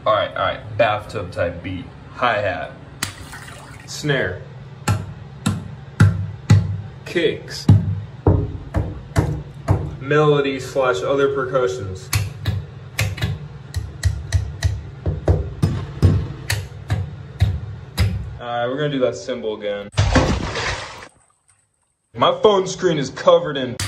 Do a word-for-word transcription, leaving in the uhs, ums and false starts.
Alright, alright, bathtub type beat. Hi-hat. Snare. Kicks. Melody slash other percussions. Alright, we're gonna do that cymbal again. My phone screen is covered in